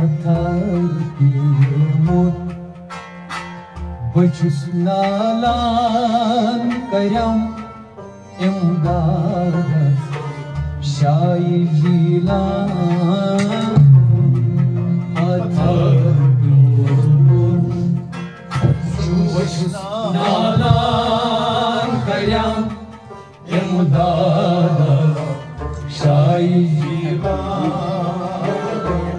बचुस नालान करम इमदादस शाई जीलान बचुस नालान करम इमदादस शाई जीलान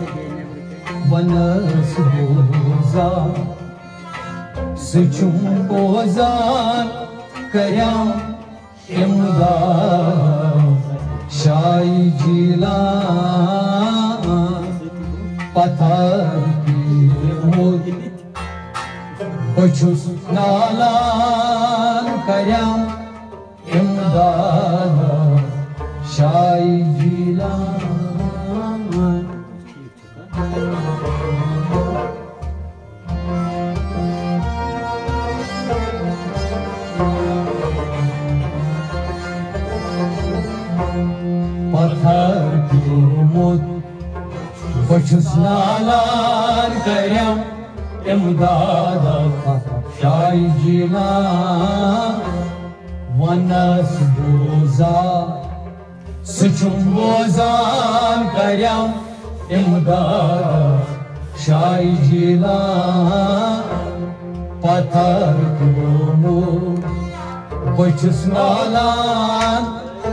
वनस बोजा Suçum bozan kayam imdad Şai cilan patar ki mud Bachus nalan kayam imdad Şai cilan Pathar ki umud Bachus nalan karyam imdada Şai cilan Vanas boza Suçum bozan karyam imdada Şai cilan Pathar ki umud Bachus nalan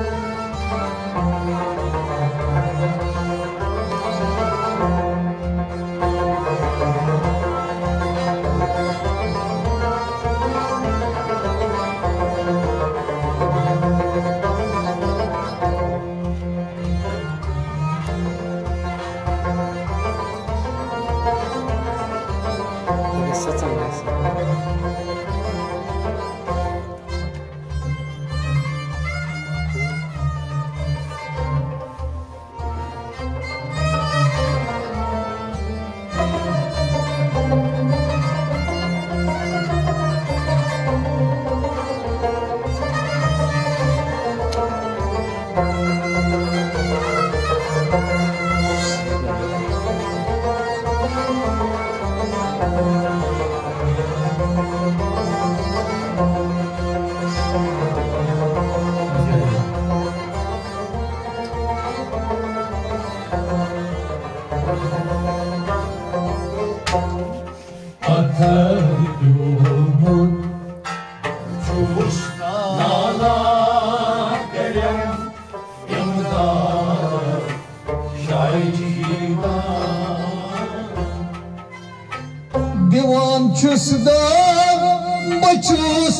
Divan çusda bachus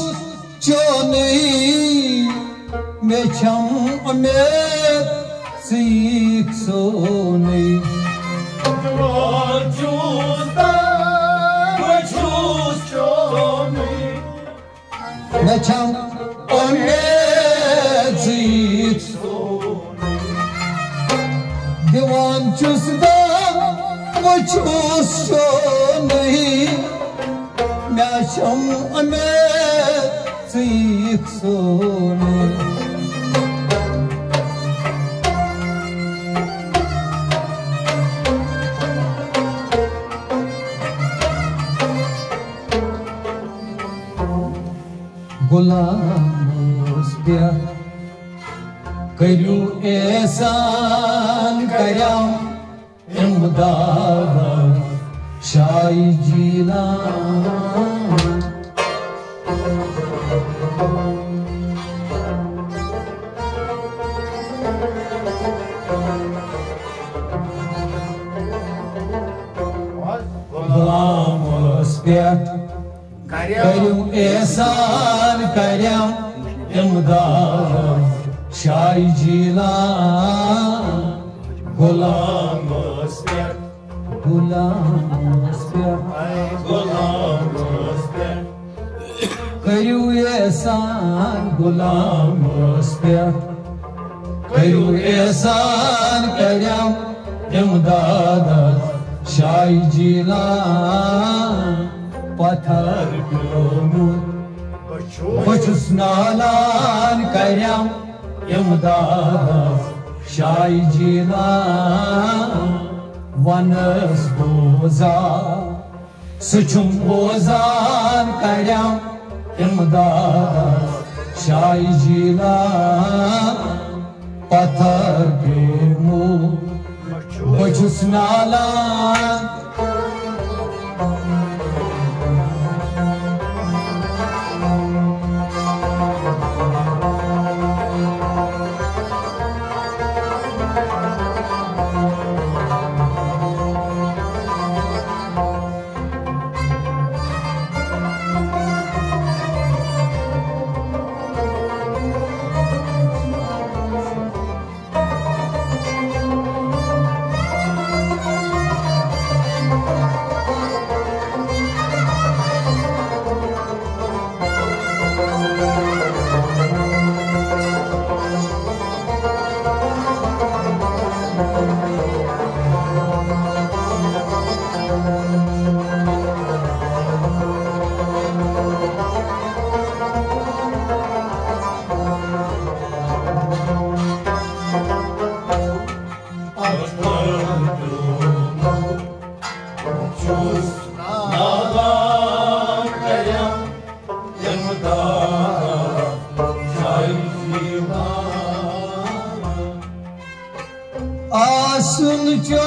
choni mecham amet sik soni Divan çusda bachus choni mecham amet sik soni Divan çusda bachus choni Mecham amet sik soni Gulamos pya Kariu ehsan karyam imdad Şai cilan Gulamos pya Kariu ehsan karyam imdad Şai cilan Gulamos pya Gulamos pya Gulamos pya Kariu ehsan Gulamos pya Kariu ehsan karyam imdad Şai cilan Pathar ki umud Bachus nalan karyam imdad Şai cilan वनस बोजान सुचुम बोजान करियाम इमदाद शाही जीलान पत्थर पे मुँह बचुस नालान आसन जो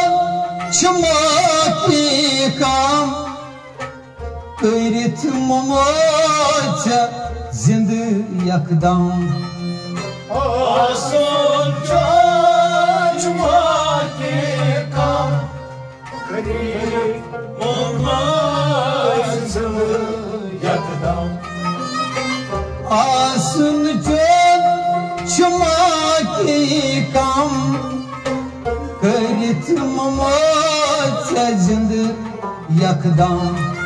छमाकी काम करित मोच जिंद यकदम आसन जो छमाकी काम करित मोच जिंद यकदम आसन जो छमाकी काम करित मोच जिंद यकदम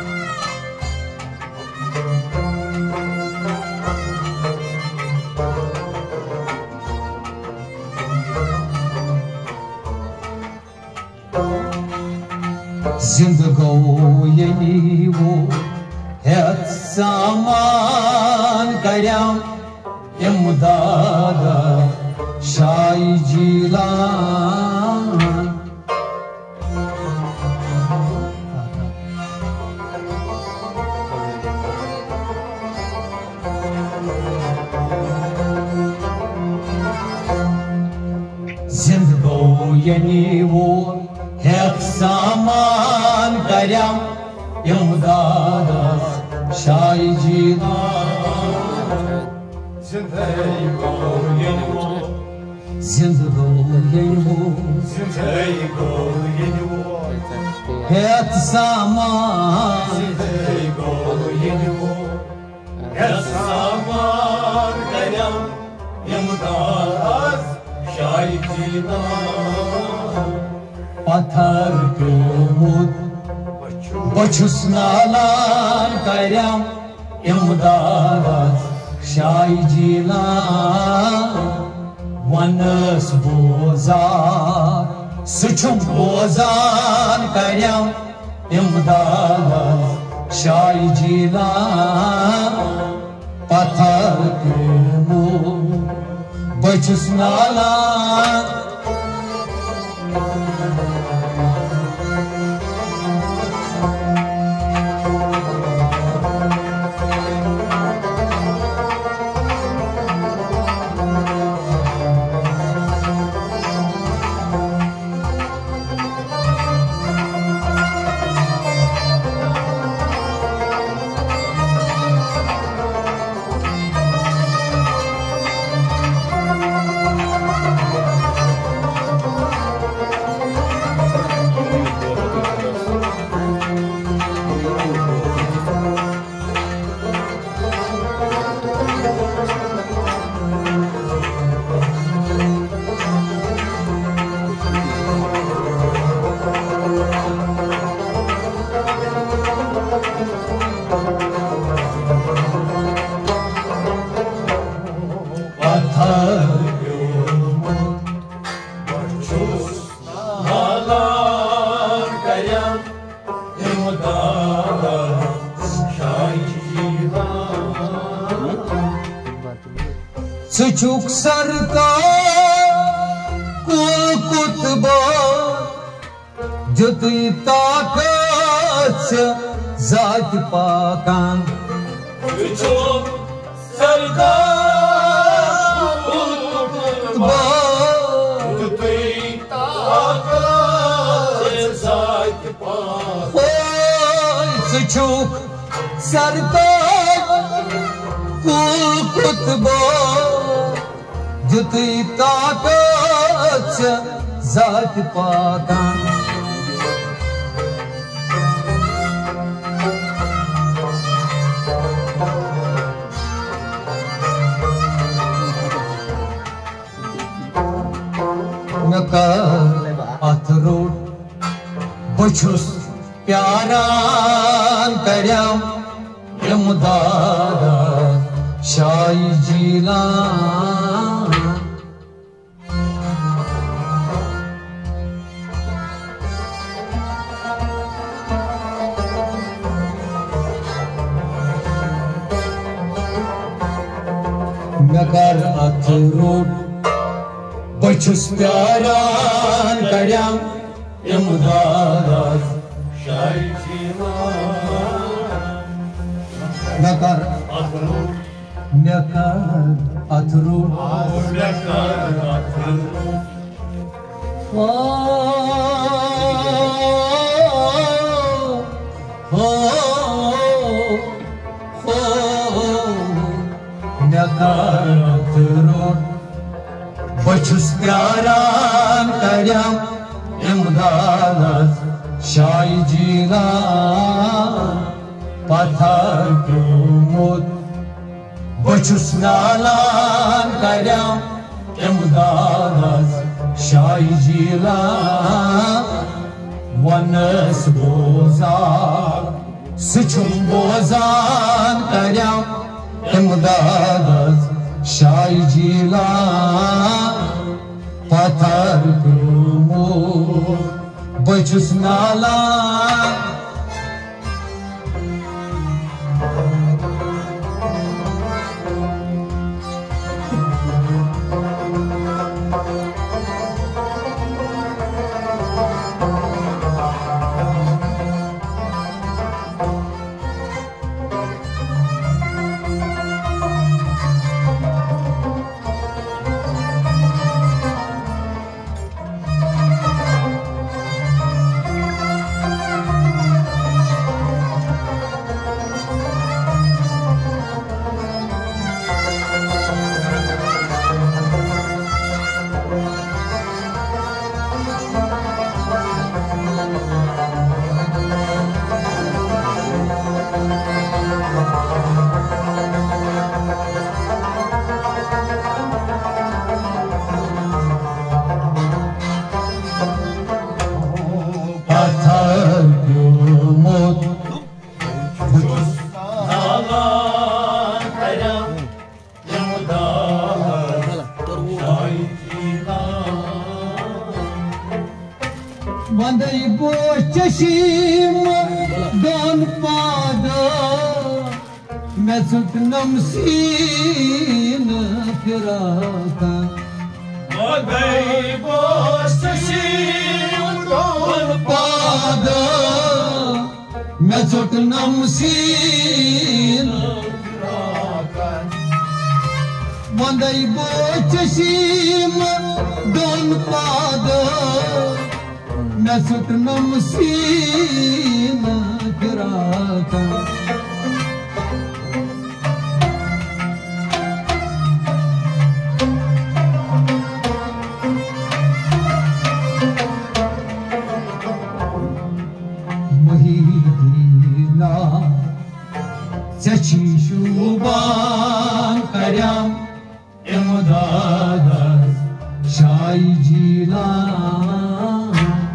जिंद गो यही वो हेत सामान करियाम इमदाद शाही जीलान जिंद गो यनी वो हेत सामान करियाम इमदाद शाही जीलान जिंद गो यनी वो हेत सामान करियाम इमदाद शाही जीलान पत्थर पे मुँह बचुस नालान करियाम इमदाद शाही जीलान वनस बोजान सुचुम बोजान करियाम इमदाद शाही जीलान पत्थर पे मुँह बचुस नालान सुचुक सरकार कुल कुतबा जुतुई ताकत से जात पाकान सरताज कुल कुतबो जुतुई ताकत से जात पाकान अथरोट बछुस प्यारान करम इमदाद शाही जीलान मगर अथरोट बछुस प्यारान करम इमदाद शाही जीलान मगर अथरोट बछुस प्यारान करम इमदाद शाही जीलान पत्थर क्यों बछुस नालान करम इमदाद शाही जीलान वनस बोजार सुचुम बोजान करम इमदाद शाही जीलान पत्थर क्यों बछुस नालान वंदई बोश चशीम दोन पाद मैं सुटनम सीन फिराका वंदई बोश चशीम दोन पाद मैं सुटनम सीन फिराका वंदई बोश चशीम दोन पाद मैं सुटनम सीन फिराका महीना चची शुबान करम इमदाद शाही जीलान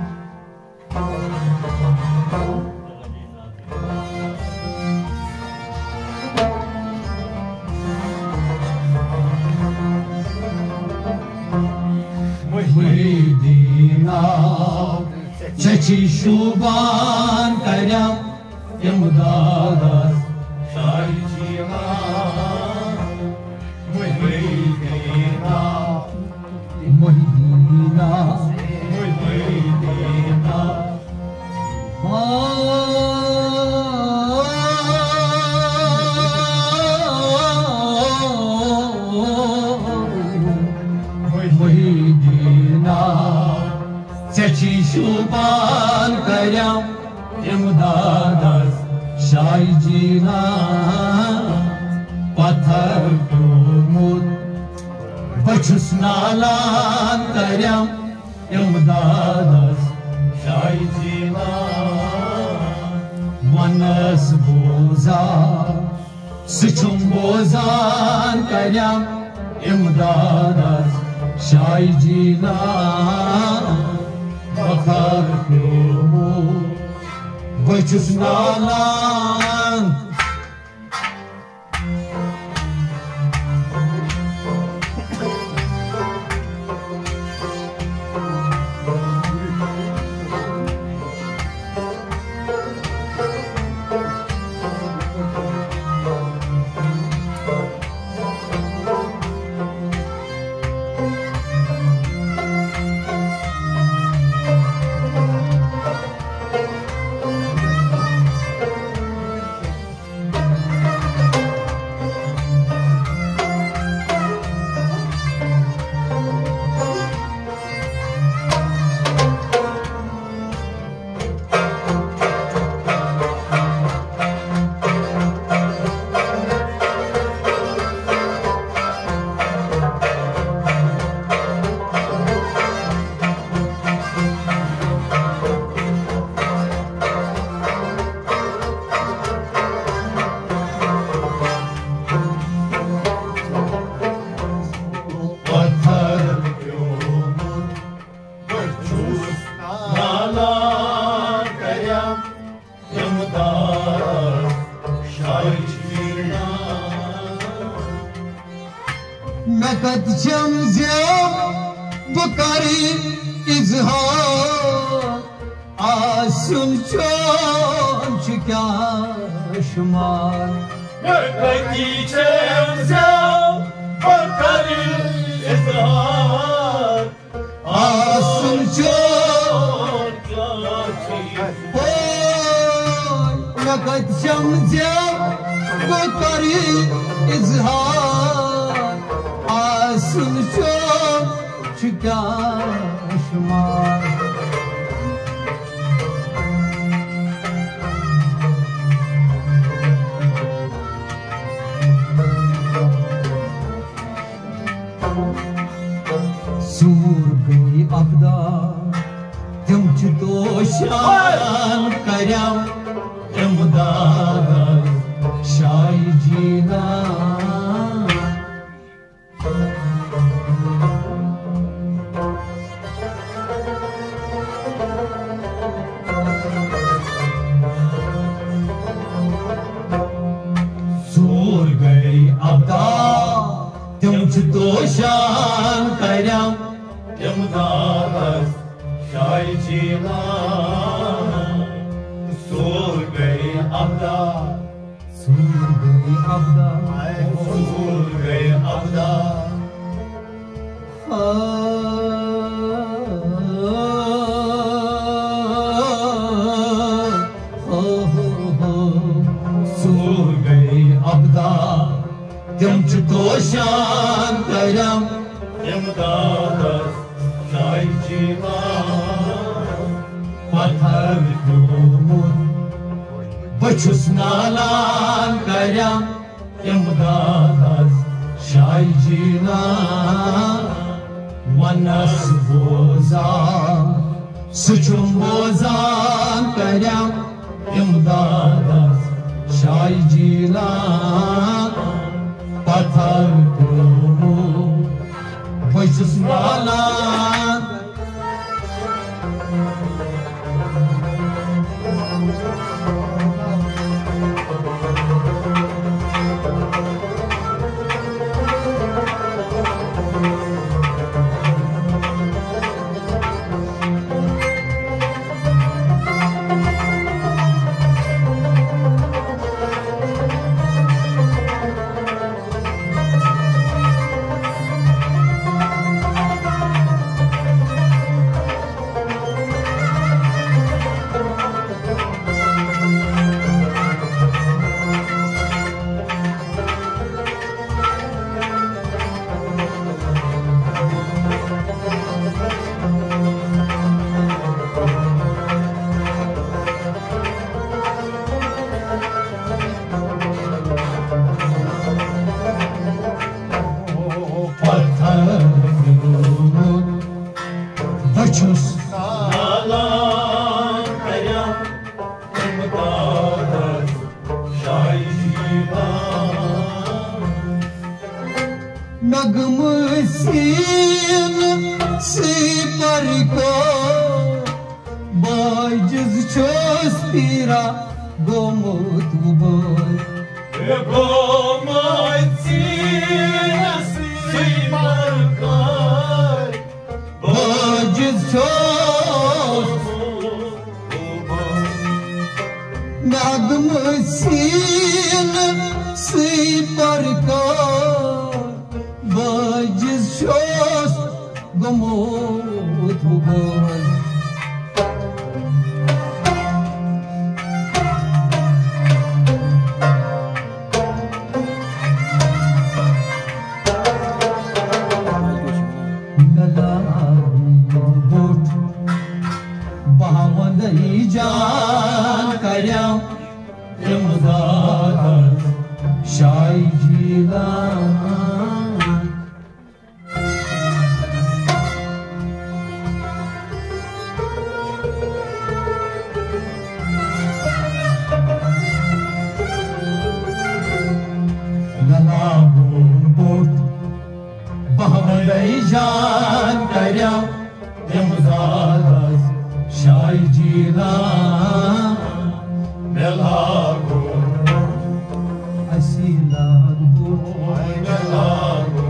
दीना चची शुबान करम इमदाद शाही जीलान महीना करम इमदादस शाही जीना पत्थर प्योमुत बछुस नालान करम इमदादस शाही जीना मनस बोजा सुचुम बोजान करम इमदादस शाही जीना पत्थर प्योमुत बछुस नालान नकद चमज़ेब बकरी इज़हार आसुन चोंच क्या शुमार नकदी चमज़ेब बकरी इज़हार आसुन चोंच नकद चमज़ेब बकरी इज़हार आसुन चोंच क्या शुमार सूर गई अबदा तुम तो शान करम इमदाद शाही जीना सूर गई अबदा तुम तो शान करम इमदाद शाही जीना सूर गई अबदा सूर गई अबदा सूर गई अबदा सूर गई अबदा तुम तो शान करम इमदाद शाही जीना पत्थर प्योमुत बछुस नालान करम इमदाद शाही जीना मनस बोजा सुचुम बोजान करम इमदाद शाही जीना पत्थर प्योमुत बछुस नालान नगमसीन सिपर को बाजिज छोस पीरा गोमुत बोल बाजिज छोस नगमसीन सिपर को बाजिज छोस गोमुत बोल जान करया इमदाद शाही जीला गला बोट बहमदई जान करया इमदाद शाही जीला Melago, asilago, Melago,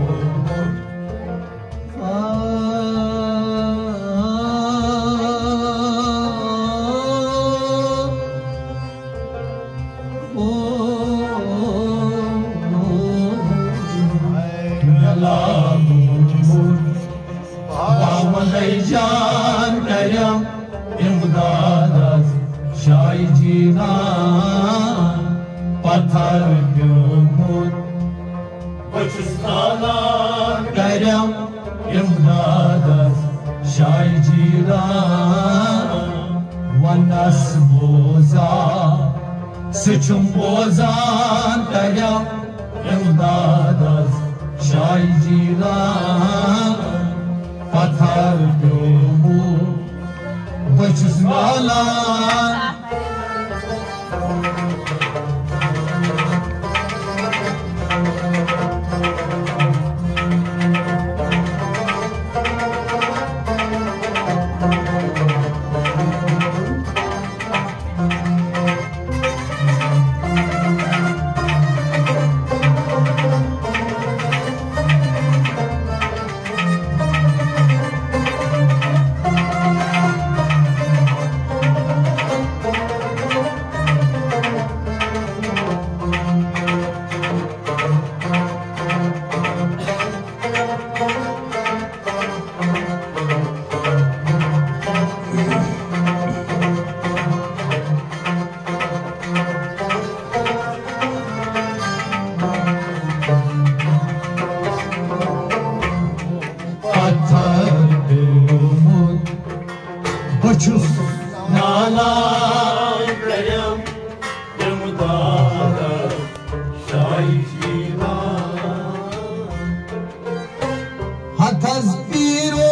Melago, Bahamay Jan Karyam इमदाद शाही जीना पत्थर क्यों Bachustana, करम इमदाद शाही जीना वनस बोजा सिचुम बोजान करम इमदाद शाही जीना पत्थर क्यों बचुस माला बचुस नाला Karyam, Imdaad, Shahi Jeela. हथस पीरो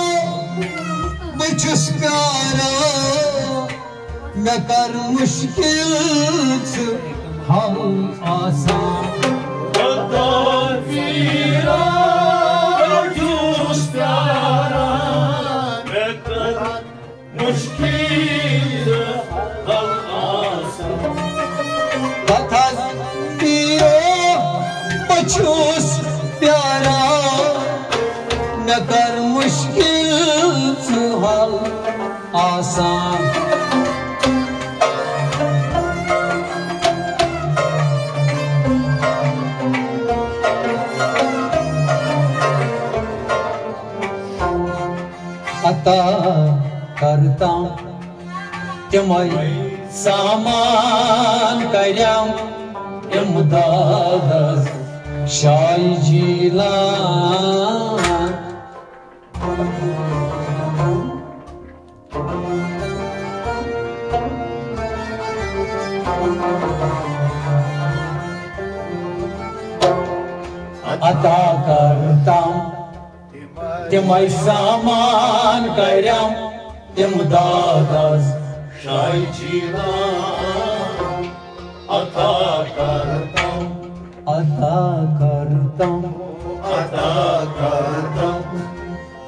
बचुस प्यारा न कर मुश्किल हल आसान हथस पीरो बचुस प्यारा न कर मुश्किल हल आसान अता करता तिमय सामान करम इमदाद शाही जीला अता करता तिमय सामान करम इमदाद Shahi Jeela. Ata kartam, अता करता ata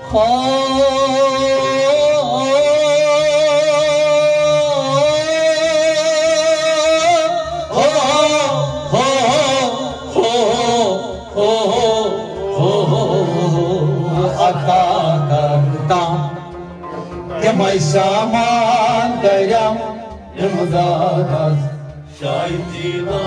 अता करता तमय सामान करम इमदाद शाही जीना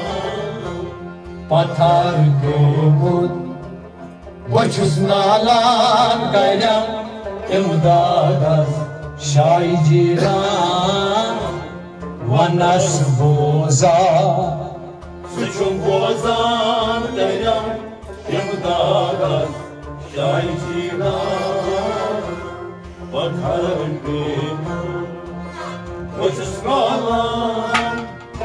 पत्थर गोमुत बचुस नालान करम इमदाद शाही जीरान वनस बोजा सुचुम बोजान करम इमदाद शाही जीना पत्थर गोमुत बचुस नालान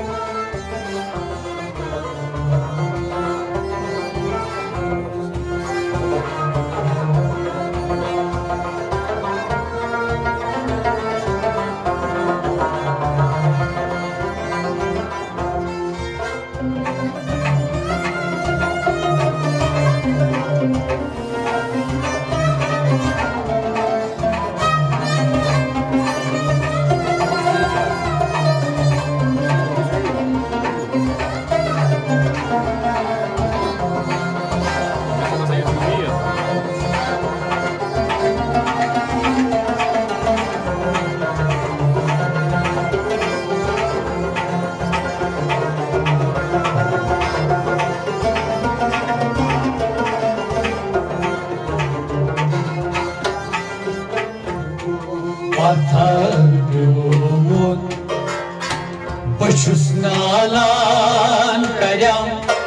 पत्थर गोमुत बचुस नालान करम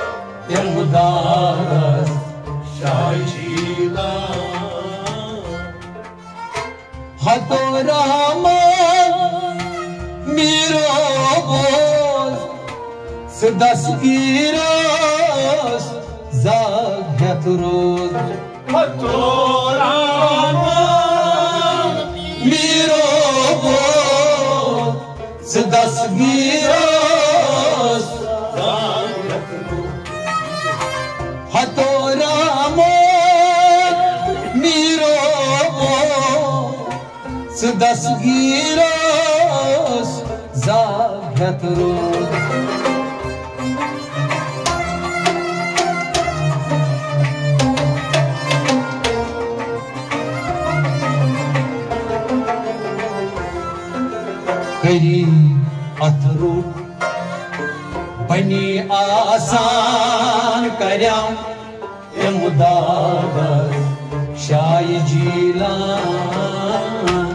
इमदाद शाही जीना हतो रहमान मेरो बोल सदस गिरोस जाग्यत रोज हतो मेरो बोल सदस गिरोस हतो रहमान मेरो बोल सदस गिरोस जाग्यत रोज करी अथरुट बनी आसान करम इमदाद शाही जीलान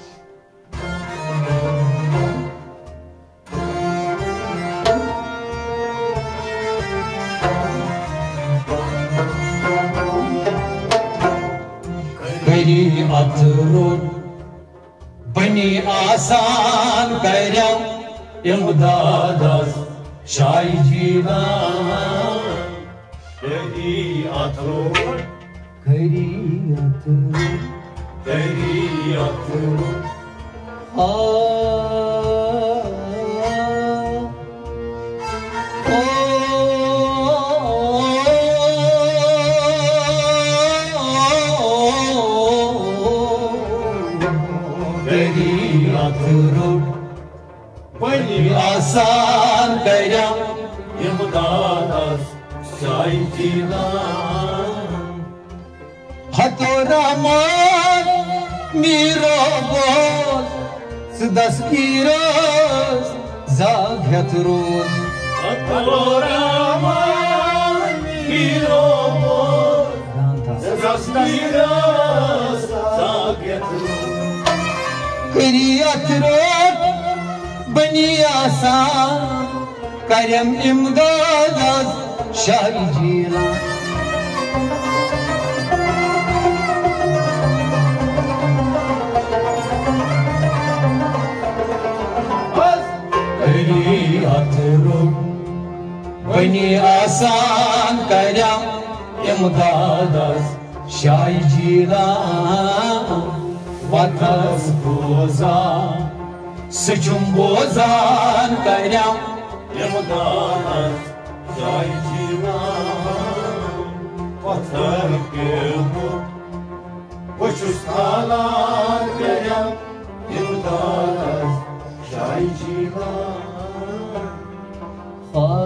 करी अथरुट बनी आसान करम इमदाद शाही जीलान तेरी अथरुट करी अथरुट तेरी अथरुट आ बनी आसान करम इमदाद शाही जीना हतो रहमान मेरो बोल सदस गिरोस जाग्यत रोज हतो रहमान मेरो सदस गिरोस जाग्यत रोज करी अथरुट बनी आसान करम इमदाद शाही जीलान करी अथरुट बनी आसान करम इमदाद शाही जीलान पत्थर बोजान सचुम बोजान करम इमदाद शाही जीना पत्थर गोमुत Boşuz kalan gelen imdadas şahi civan